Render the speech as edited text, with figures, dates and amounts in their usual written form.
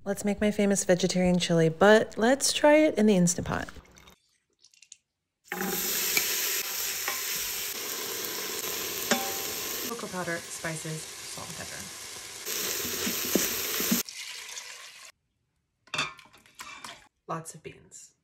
Let's make my famous vegetarian chili, but let's try it in the Instant Pot. Cocoa powder, spices, salt, and pepper. Lots of beans.